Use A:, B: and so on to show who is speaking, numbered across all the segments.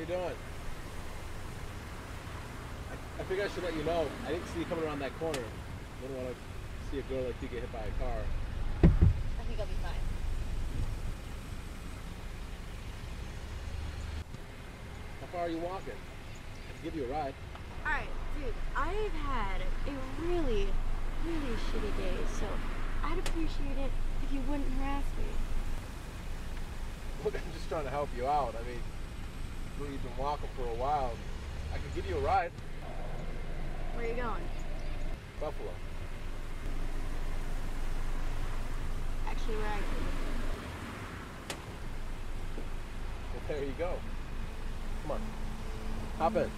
A: you doing? I figured I should let you know. I didn't see you coming around that corner. I don't want to see a girl like you get hit by a car.
B: I think I'll be fine.
A: How far are you walking? I can give you a ride.
B: Alright, dude, I've had a really shitty day, so I'd appreciate it if you wouldn't harass me.
A: Look, I'm just trying to help you out. I mean, well, you've been walking for a while. I could give you a ride.
B: Where are you going?
A: Buffalo.
B: Actually, where I go.
A: Well, there you go. Come on. Hop in.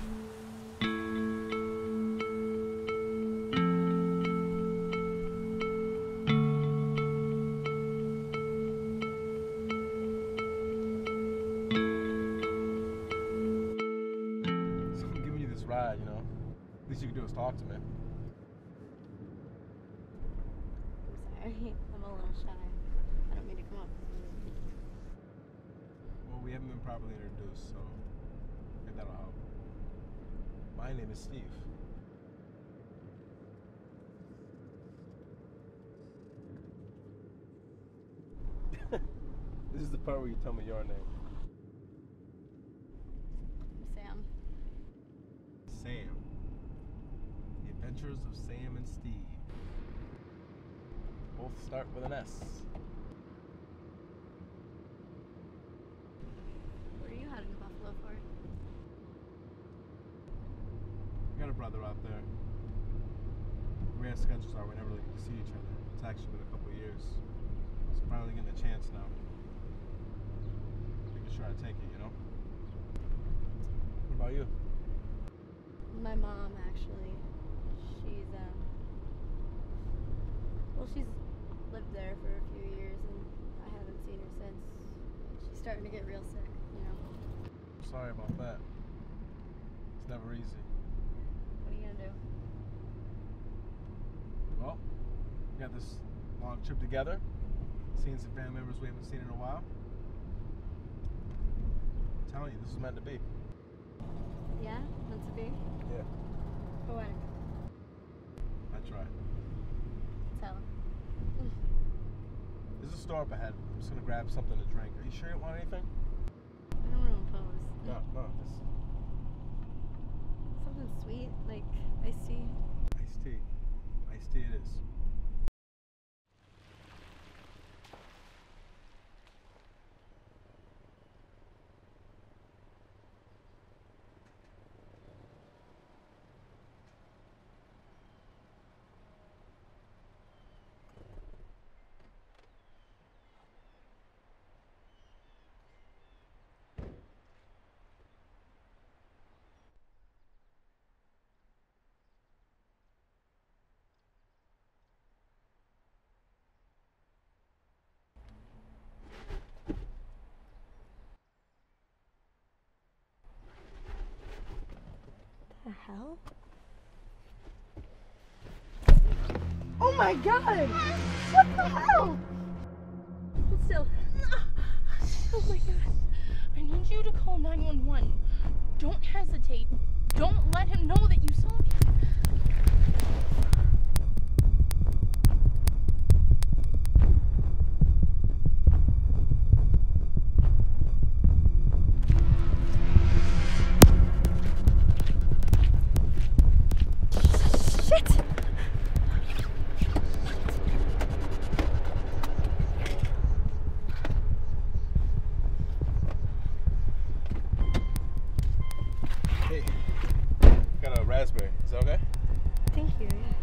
A: So I'm giving you this ride, you know. Least you can do is talk to me.
B: I'm sorry, I'm a little shy. I don't mean to come up.
A: Well, we haven't been properly introduced, so maybe that'll help. My name is Steve. This is the part where you tell me your name.
B: Sam.
A: Sam. The Adventures of Sam and Steve. Both start with an S.
B: What are you heading to Buffalo for?
A: I got a brother out there. The way our schedules are, we never really get to see each other. It's actually been a couple of years. So finally getting a chance now. Making sure I take it, you know? What about you?
B: My mom, actually. She's, well, she's lived there for a few years, and I haven't seen her since. She's starting to get real sick, you know?
A: Sorry about that. It's never easy.
B: What are you gonna do?
A: Well, we got this long trip together. Seeing some family members we haven't seen in a while. I'm telling you, this is meant to be.
B: Yeah? Meant to be?
A: Yeah.
B: For when?
A: That's right.
B: Tell him.
A: There's a store up ahead. I'm just gonna grab something to drink. Are you sure you don't want anything?
B: I don't want to impose.
A: No, just
B: Something sweet, like iced tea.
A: iced tea. Iced tea it is.
B: The hell? Oh my god! What the hell? Hold still. Oh my god.
C: I need you to call 911. Don't hesitate. Don't let him know that you saw me.
A: Hey, got a raspberry. Is that okay?
B: Thank you, yeah.